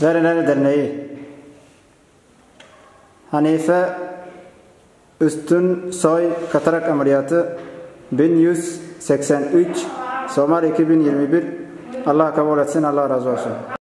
Verenler Derneği Hanife Üstün Soy Katarak Ameliyatı 1183 Somar 2021. Allah kabul etsin, Allah razı olsun.